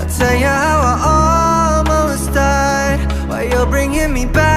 I'll tell you how I almost died, while you're bringing me back.